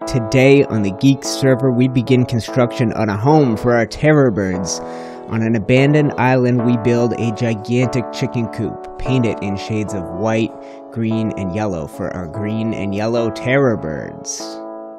Today on the Geeks server, we begin construction on a home for our Terrorbirds. On an abandoned island, we build a gigantic chicken coop, paint it in shades of white, green, and yellow for our green and yellow Terrorbirds.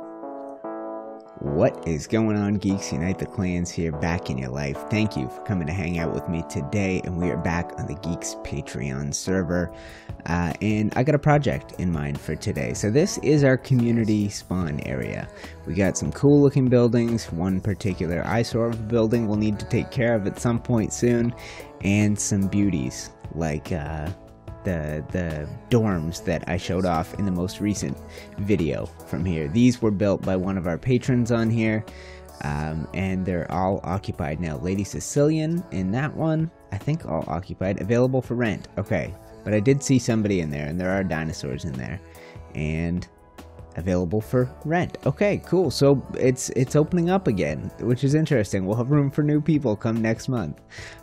What is going on, Geeks? UniteTheClans here, back in your life. Thank you for coming to hang out with me today, and we are back on the Geeks Patreon server. And I got a project in mind for today. So this is our community spawn area. We got some cool looking buildings, one particular eyesore of a building we'll need to take care of at some point soon, and some beauties like the dorms that I showed off in the most recent video from here. These were built by one of our patrons on here, and they're all occupied now. Lady Sicilian in that one, I think all occupied, available for rent. Okay, but I did see somebody in there, and there are dinosaurs in there, and available for rent. Okay, cool. So it's opening up again, which is interesting. We'll have room for new people come next month.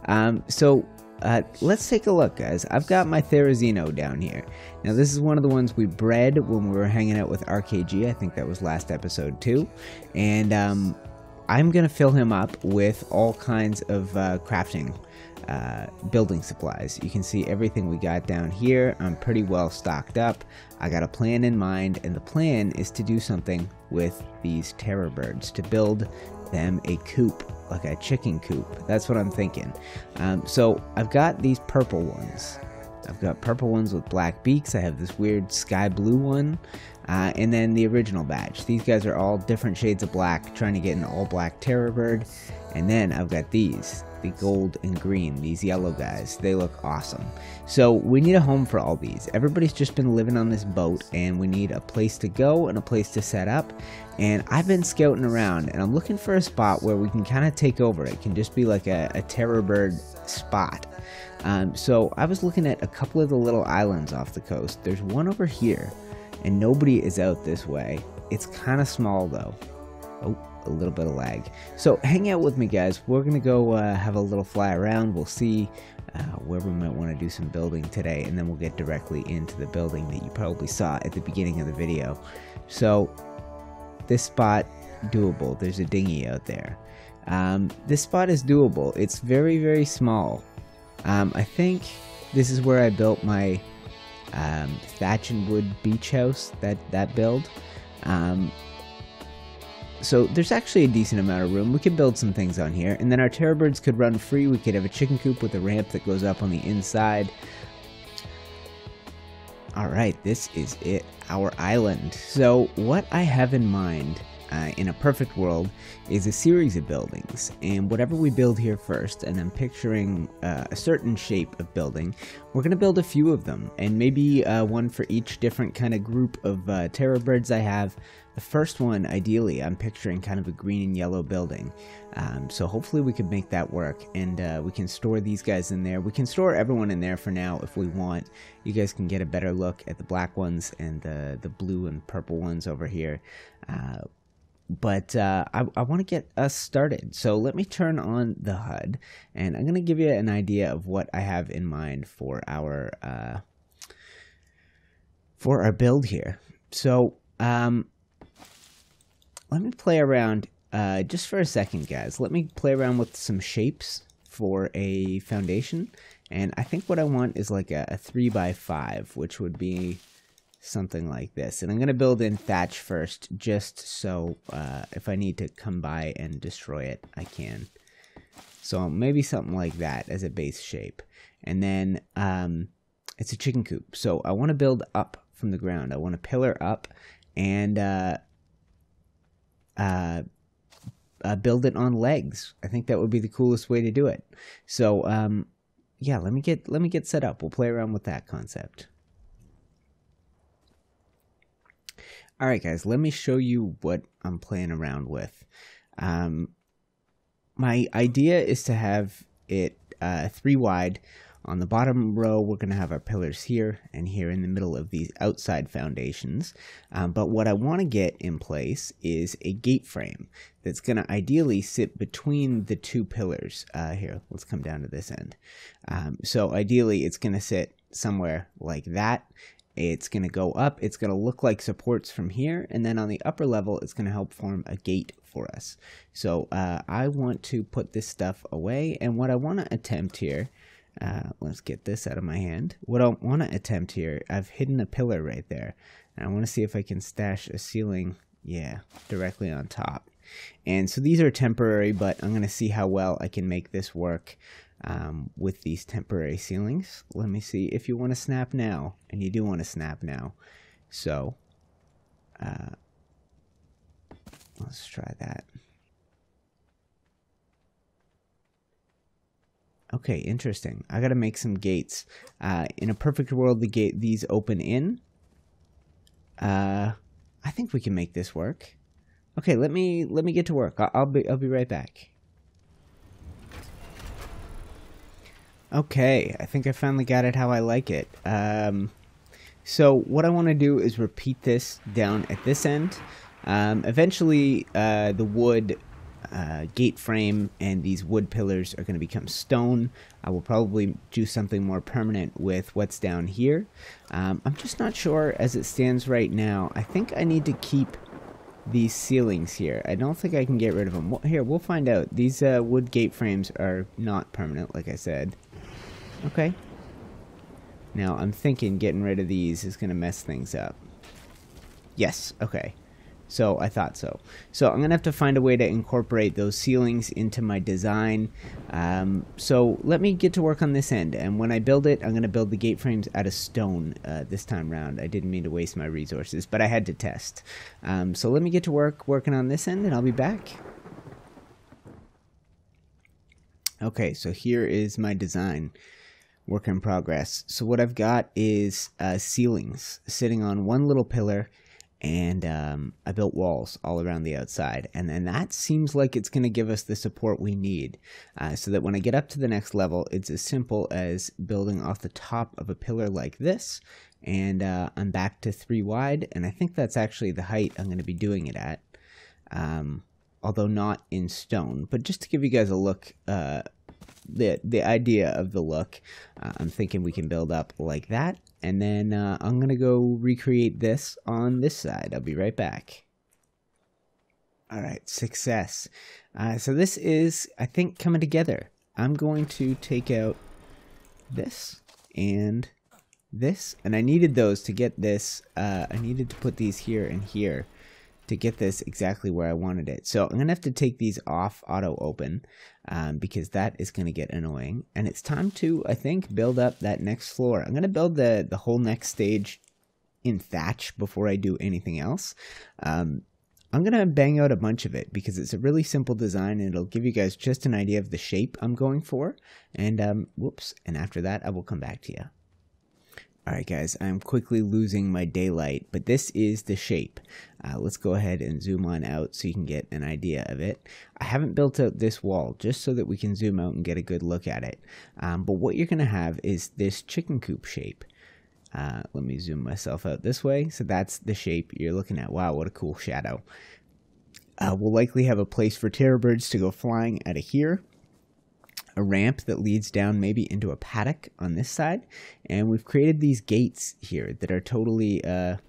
Let's take a look, guys. I've got my Therizino down here. Now, this is one of the ones we bred when we were hanging out with RKG. I think that was last episode too. And I'm going to fill him up with all kinds of crafting building supplies. You can see everything we got down here. I'm pretty well stocked up. I got a plan in mind, and the plan is to do something with these Terrorbirds, to build them a coop, like a chicken coop. That's what I'm thinking. So I've got these purple ones. I've got purple ones with black beaks. I have this weird sky blue one, and then the original batch. These guys are all different shades of black, trying to get an all black Terrorbird. And then I've got these, the gold and green, these yellow guys. They look awesome. So we need a home for all these. Everybody's just been living on this boat, and we need a place to go and a place to set up. And I've been scouting around, and I'm looking for a spot where we can kind of take over. It can just be like a Terrorbird spot. So I was looking at a couple of the little islands off the coast. There's one over here, and nobody is out this way. It's kind of small though. Oh, a little bit of lag. So hang out with me, guys. We're gonna go have a little fly around. We'll see where we might want to do some building today, and then we'll get directly into the building that you probably saw at the beginning of the video. So this spot, doable. There's a dinghy out there. This spot is doable. It's very, very small. I think this is where I built my thatch and wood beach house, that build. So there's actually a decent amount of room. We could build some things on here, and then our Terrorbirds could run free. We could have a chicken coop with a ramp that goes up on the inside. Alright, this is it, our island. So what I have in mind, in a perfect world, is a series of buildings, and whatever we build here first, and I'm picturing a certain shape of building, we're going to build a few of them, and maybe one for each different kind of group of Terrorbirds I have. The first one, ideally, I'm picturing kind of a green and yellow building, so hopefully we can make that work, and we can store these guys in there. We can store everyone in there for now if we want. You guys can get a better look at the black ones and the blue and purple ones over here. But I want to get us started. So let me turn on the HUD, and I'm going to give you an idea of what I have in mind for our build here. So let me play around just for a second, guys. Let me play around with some shapes for a foundation, and I think what I want is like a 3x5, which would be something like this. And I'm going to build in thatch first, just so if I need to come by and destroy it, I can. So maybe something like that as a base shape. And then it's a chicken coop. So I want to build up from the ground. I want to pillar up and build it on legs. I think that would be the coolest way to do it. So yeah, let me get set up. We'll play around with that concept. Alright, guys, let me show you what I'm playing around with. My idea is to have it 3 wide. On the bottom row, we're going to have our pillars here and here in the middle of these outside foundations. But what I want to get in place is a gate frame that's going to ideally sit between the two pillars. Here, let's come down to this end. So ideally, it's going to sit somewhere like that. It's going to go up. It's going to look like supports from here. And then on the upper level, it's going to help form a gate for us. So I want to put this stuff away. And what I want to attempt here, let's get this out of my hand. What I want to attempt here, I've hidden a pillar right there. And I want to see if I can stash a ceiling, yeah, directly on top. And so these are temporary, but I'm going to see how well I can make this work with these temporary ceilings. Let me see if you want to snap now, and you do want to snap now. So let's try that. Okay, interesting. I got to make some gates. In a perfect world, these open in. I think we can make this work. Okay, let me get to work. I'll be right back. Okay, I think I finally got it how I like it. So what I want to do is repeat this down at this end. Eventually, the wood gate frame and these wood pillars are going to become stone. I will probably do something more permanent with what's down here. I'm just not sure as it stands right now. I think I need to keep these ceilings here. I don't think I can get rid of them. Here, we'll find out. These wood gate frames are not permanent, like I said. Okay. Now, I'm thinking getting rid of these is going to mess things up. Yes, okay. So, I thought so. So, I'm going to have to find a way to incorporate those ceilings into my design. So, let me get to work on this end. And when I build it, I'm going to build the gate frames out of stone this time around. I didn't mean to waste my resources, but I had to test. So, let me get to work working on this end, and I'll be back. Okay, so here is my design. Work in progress. So what I've got is ceilings sitting on one little pillar, and I built walls all around the outside, and then that seems like it's going to give us the support we need, so that when I get up to the next level, it's as simple as building off the top of a pillar like this, and I'm back to 3 wide, and I think that's actually the height I'm going to be doing it at, although not in stone. But just to give you guys a look, the idea of the look, I'm thinking we can build up like that, and then I'm gonna go recreate this on this side. I'll be right back. Alright, success. So this is, I think, coming together. I'm going to take out this and this, and I needed those to get this. I needed to put these here and here to get this exactly where I wanted it. So I'm gonna have to take these off auto open, because that is gonna get annoying. And it's time to, I think, build up that next floor. I'm gonna build the whole next stage in thatch before I do anything else. I'm gonna bang out a bunch of it because it's a really simple design, and it'll give you guys just an idea of the shape I'm going for. And whoops, and after that I will come back to you. Alright guys, I'm quickly losing my daylight, but this is the shape. Let's go ahead and zoom on out so you can get an idea of it. I haven't built out this wall just so that we can zoom out and get a good look at it. But what you're going to have is this chicken coop shape. Let me zoom myself out this way. So that's the shape you're looking at. Wow, what a cool shadow. We'll likely have a place for terrorbirds to go flying out of here. A ramp that leads down maybe into a paddock on this side, and we've created these gates here that are totally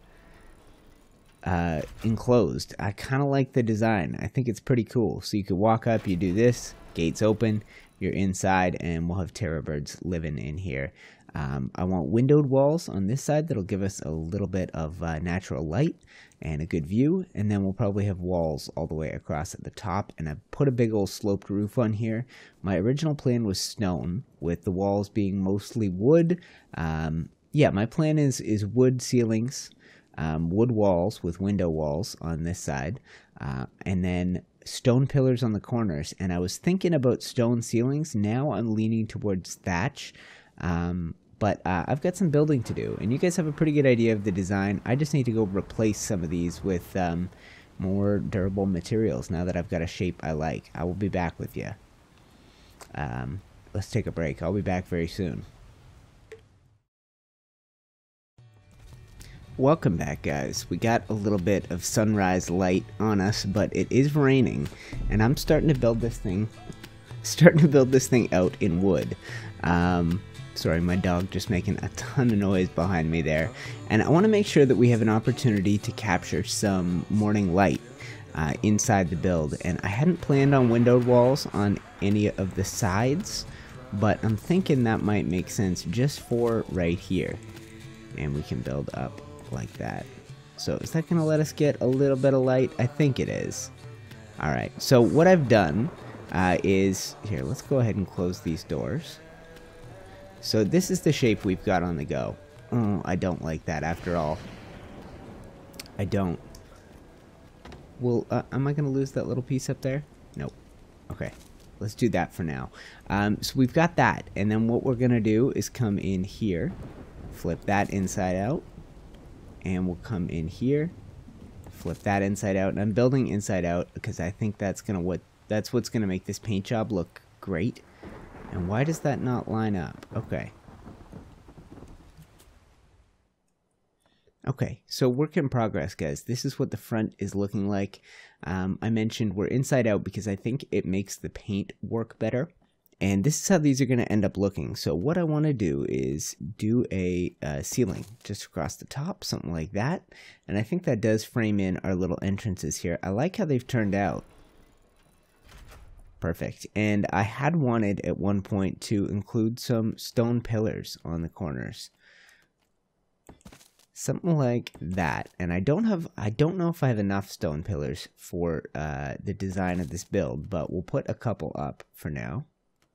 enclosed. I kind of like the design. I think it's pretty cool. So you could walk up, you do this, gates open, you're inside, and we'll have terrorbirds living in here. I want windowed walls on this side that'll give us a little bit of natural light and a good view, and then we'll probably have walls all the way across at the top, and I put a big old sloped roof on here. My original plan was stone, with the walls being mostly wood. Yeah, my plan is wood ceilings, wood walls with window walls on this side, and then stone pillars on the corners. And I was thinking about stone ceilings. Now I'm leaning towards thatch. But I've got some building to do, and you guys have a pretty good idea of the design. I just need to go replace some of these with more durable materials now that I've got a shape I like. I will be back with you. Let's take a break. I'll be back very soon. Welcome back, guys. We got a little bit of sunrise light on us, but it is raining, and I'm starting to build this thing out in wood. Sorry, my dog just making a ton of noise behind me there. And I want to make sure that we have an opportunity to capture some morning light inside the build. And I hadn't planned on windowed walls on any of the sides, but I'm thinking that might make sense just for right here. And we can build up like that. So is that going to let us get a little bit of light? I think it is. Alright, so what I've done is, here, let's go ahead and close these doors. So this is the shape we've got on the go. Oh, I don't like that after all. I don't. Well, am I going to lose that little piece up there? Nope. Okay, let's do that for now. So we've got that, and then what we're going to do is come in here, flip that inside out, and we'll come in here, flip that inside out, and I'm building inside out because I think that's what's going to make this paint job look great. And why does that not line up? Okay. Okay, so work in progress, guys. This is what the front is looking like. I mentioned we're inside out because I think it makes the paint work better. And this is how these are going to end up looking. So what I want to do is do a ceiling just across the top, something like that. And I think that does frame in our little entrances here. I like how they've turned out. Perfect. And I had wanted at one point to include some stone pillars on the corners. Something like that. And I don't know if I have enough stone pillars for the design of this build, but we'll put a couple up for now.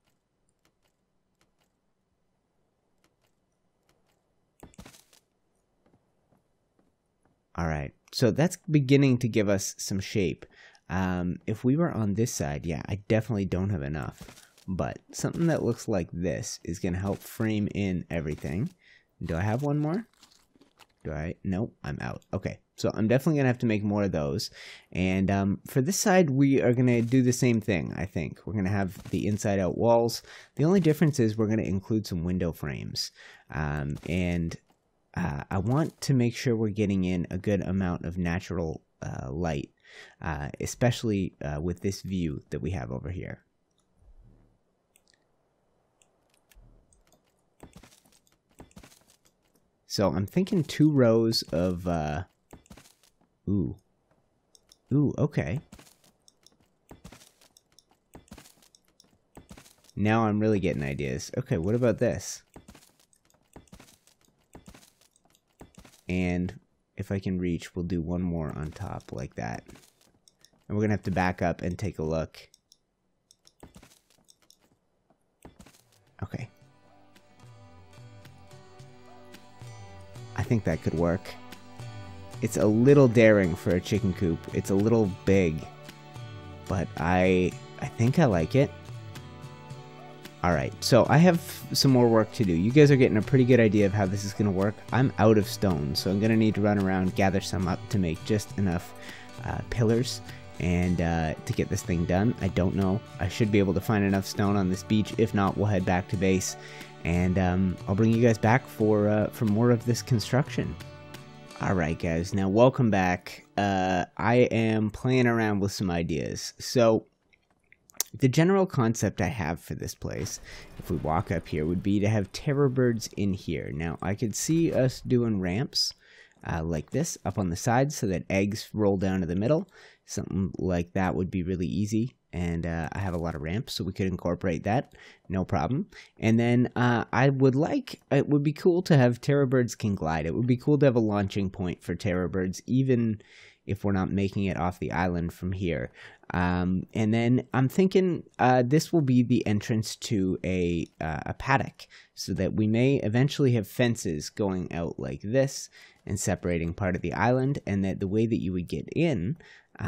Alright, so that's beginning to give us some shape. If we were on this side, yeah, I definitely don't have enough. But something that looks like this is going to help frame in everything. Do I have one more? Do I? Nope, I'm out. Okay, so I'm definitely going to have to make more of those. And for this side, we are going to do the same thing, I think. We're going to have the inside-out walls. The only difference is we're going to include some window frames. I want to make sure we're getting in a good amount of natural light. Especially with this view that we have over here. So I'm thinking 2 rows of, ooh, okay. Now I'm really getting ideas. Okay, what about this? And if I can reach, we'll do one more on top like that. And we're going to have to back up and take a look. Okay. I think that could work. It's a little daring for a chicken coop. It's a little big. But I think I like it. Alright, so I have some more work to do. You guys are getting a pretty good idea of how this is going to work. I'm out of stone, so I'm going to need to run around, gather some up to make just enough pillars and to get this thing done. I don't know. I should be able to find enough stone on this beach. If not, we'll head back to base, and I'll bring you guys back for more of this construction. Alright guys, now welcome back. I am playing around with some ideas. So the general concept I have for this place, if we walk up here, would be to have Terrorbirds in here. Now, I could see us doing ramps like this up on the sides so that eggs roll down to the middle. Something like that would be really easy. And I have a lot of ramps, so we could incorporate that. No problem. And then it would be cool to have Terrorbirds can glide. It would be cool to have a launching point for Terrorbirds, even if we're not making it off the island from here. And then I'm thinking this will be the entrance to a paddock, so that we may eventually have fences going out like this and separating part of the island, and that the way that you would get in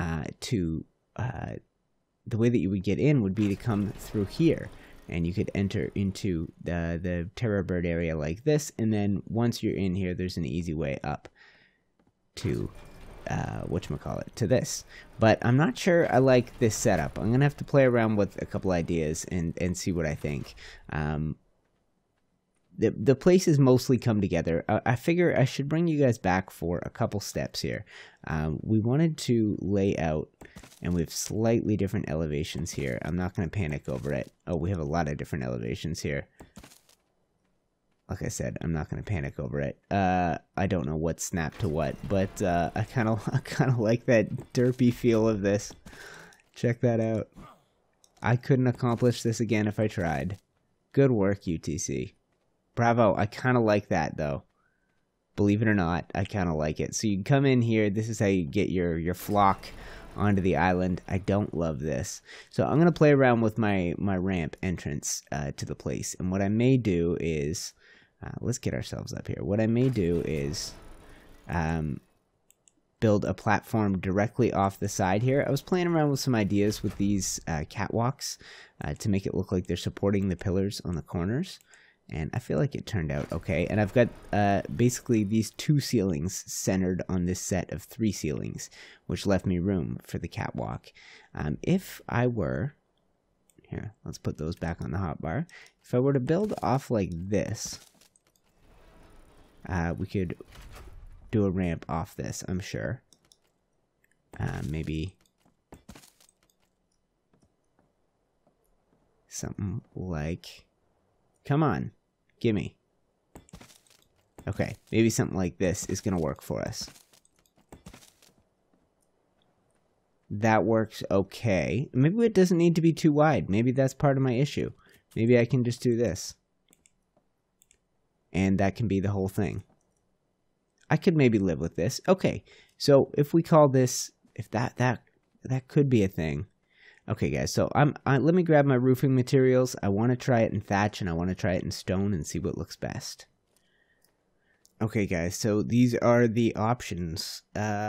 would be to come through here, and you could enter into the Terrorbird area like this, and then once you're in here, there's an easy way up to to this. But I'm not sure I like this setup. I'm gonna have to play around with a couple ideas and see what I think. the place has mostly come together. I figure I should bring you guys back for a couple steps here. We wanted to lay out, and we have slightly different elevations here. I'm not going to panic over it. Oh, we have a lot of different elevations here. Like I said, I'm not going to panic over it. I don't know what snapped to what, but I kind of like that derpy feel of this. Check that out. I couldn't accomplish this again if I tried. Good work, UTC. Bravo. I kind of like that, though. Believe it or not, I kind of like it. So you come in here. This is how you get your flock onto the island. I don't love this. So I'm going to play around with my ramp entrance to the place. And what I may do is... let's get ourselves up here. What I may do is build a platform directly off the side here. I was playing around with some ideas with these catwalks to make it look like they're supporting the pillars on the corners. And I feel like it turned out okay. And I've got basically these 2 ceilings centered on this set of 3 ceilings, which left me room for the catwalk. If I were... Here, let's put those back on the hotbar. If I were to build off like this... we could do a ramp off this, I'm sure. Maybe something like... Come on, gimme. Okay, maybe something like this is going to work for us. That works okay. Maybe it doesn't need to be too wide. Maybe that's part of my issue. Maybe I can just do this. And that can be the whole thing. I could maybe live with this. Okay, so if we call this, if that could be a thing. Okay, guys, so let me grab my roofing materials. I want to try it in thatch, and I want to try it in stone and see what looks best. Okay, guys, so these are the options.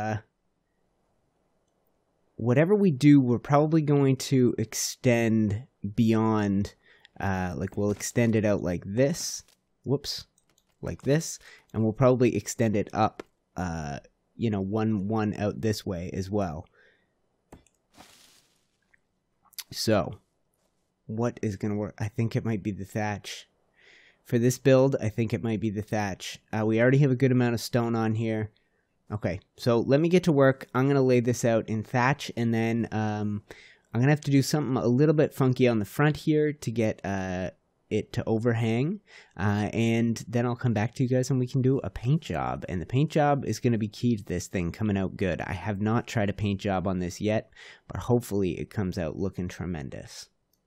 Whatever we do, we're probably going to extend beyond, like we'll extend it out like this. Whoops. Like this, and we'll probably extend it up, you know, one out this way as well. So, what is going to work? I think it might be the thatch. For this build, I think it might be the thatch. We already have a good amount of stone on here. Okay, so let me get to work. I'm going to lay this out in thatch, and then I'm going to have to do something a little bit funky on the front here to get it to overhang, and then I'll come back to you guys and we can do a paint job. And the paint job is going to be key to this thing coming out good. I have not tried a paint job on this yet, but hopefully it comes out looking tremendous.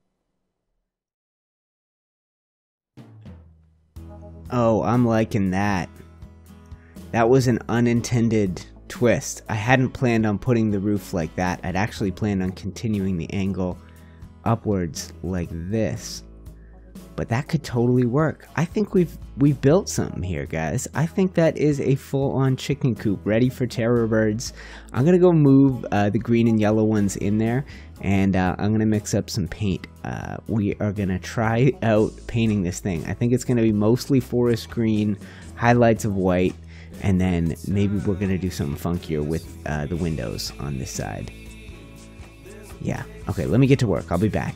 Oh, I'm liking that. That was an unintended twist. I hadn't planned on putting the roof like that. I'd actually planned on continuing the angle upwards like this. But that could totally work. I think we've built something here, guys. I think that is a full-on chicken coop ready for Terrorbirds. I'm gonna go move the green and yellow ones in there, and I'm gonna mix up some paint. We are gonna try out painting this thing. I think it's gonna be mostly forest green, highlights of white, and then maybe we're gonna do something funkier with the windows on this side. Yeah. Okay. Let me get to work. I'll be back.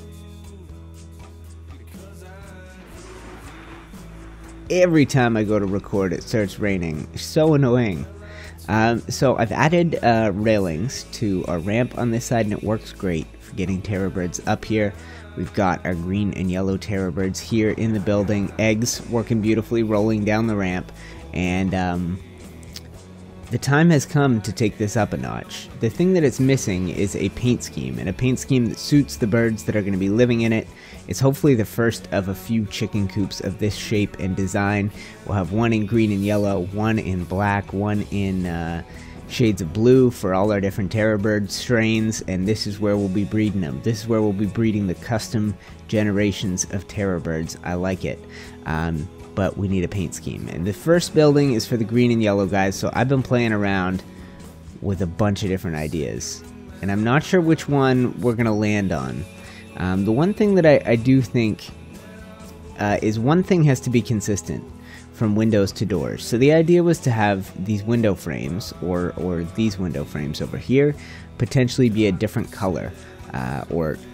Every time I go to record, it starts raining. So annoying. So I've added railings to our ramp on this side, and it works great for getting Terrorbirds up here. We've got our green and yellow Terrorbirds here in the building. Eggs working beautifully, rolling down the ramp. And the time has come to take this up a notch. The thing that it's missing is a paint scheme, and a paint scheme that suits the birds that are going to be living in it. It's hopefully the first of a few chicken coops of this shape and design. We'll have one in green and yellow, one in black, one in shades of blue for all our different Terrorbird strains, and this is where we'll be breeding them. This is where we'll be breeding the custom generations of Terrorbirds. I like it. But we need a paint scheme. And the first building is for the green and yellow guys, so I've been playing around with a bunch of different ideas. And I'm not sure which one we're going to land on. The one thing that I do think is one thing has to be consistent from windows to doors. So the idea was to have these window frames, or these window frames over here, potentially be a different color, or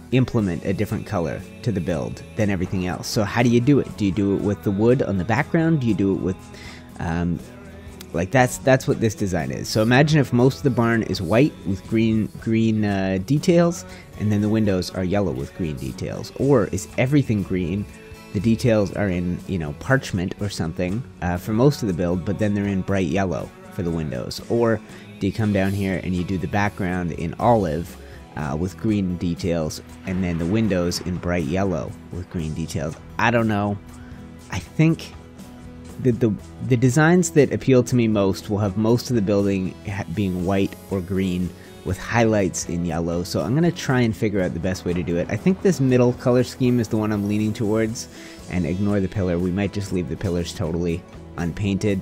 implement a different color to the build than everything else. So how do you do it? Do you do it with the wood on the background? Do you do it with like that's what this design is. So imagine if most of the barn is white with green details, and then the windows are yellow with green details. Or is everything green? The details are in, you know, parchment or something for most of the build, but then they're in bright yellow for the windows. Or do you come down here and you do the background in olive with green details, and then the windows in bright yellow with green details? I don't know. I think the designs that appeal to me most will have most of the building being white or green with highlights in yellow. So I'm going to try and figure out the best way to do it. I think this middle color scheme is the one I'm leaning towards, and ignore the pillar. We might just leave the pillars totally unpainted.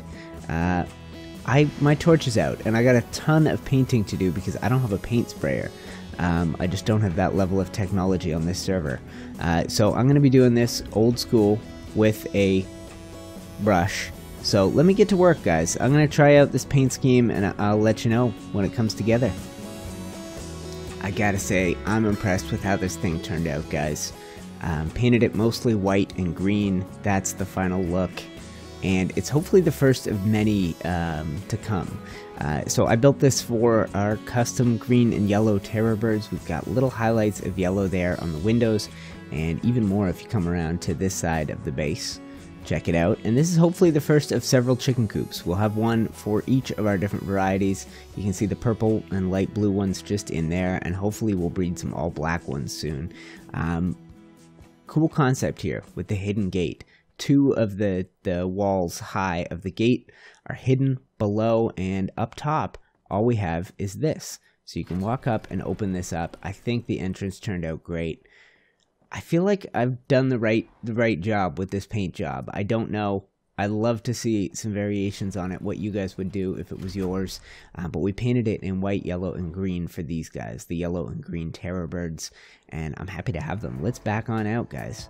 My torch is out, and I got a ton of painting to do because I don't have a paint sprayer. I just don't have that level of technology on this server. So I'm going to be doing this old school with a brush. So let me get to work, guys. I'm going to try out this paint scheme, and I'll let you know when it comes together. I gotta say, I'm impressed with how this thing turned out, guys. Painted it mostly white and green. That's the final look, and it's hopefully the first of many to come. So I built this for our custom green and yellow Terrorbirds. We've got little highlights of yellow there on the windows, and even more if you come around to this side of the base. Check it out. And this is hopefully the first of several chicken coops. We'll have one for each of our different varieties. You can see the purple and light blue ones just in there, and hopefully we'll breed some all black ones soon. Cool concept here with the hidden gate. Two of the walls high of the gate are hidden below, and up top all we have is this. So you can walk up and open this up. I think the entrance turned out great. I feel like I've done the right job with this paint job. I don't know. I'd love to see some variations on it, what you guys would do if it was yours. But we painted it in white, yellow, and green for these guys, the yellow and green Terrorbirds, and I'm happy to have them. Let's back on out, guys.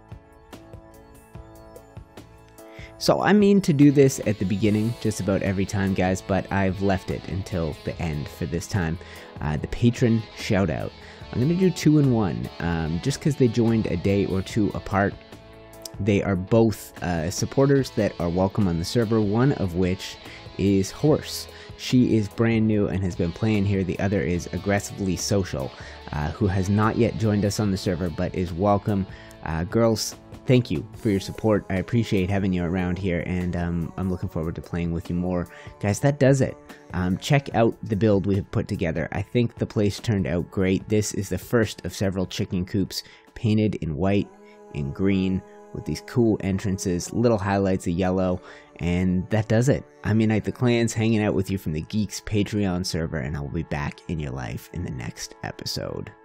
So I mean to do this at the beginning just about every time, guys, but I've left it until the end for this time. The patron shout out. I'm going to do 2 in 1, just because they joined a day or two apart. They are both supporters that are welcome on the server, one of which is Horse. She is brand new and has been playing here. The other is Aggressively Social, who has not yet joined us on the server, but is welcome. Girls, thank you for your support. I appreciate having you around here, and I'm looking forward to playing with you more. Guys, that does it. Check out the build we have put together. I think the place turned out great. This is the first of several chicken coops painted in white and green with these cool entrances, little highlights of yellow, and that does it. I'm UniteTheClans, hanging out with you from the Geeks Patreon server, and I will be back in your life in the next episode.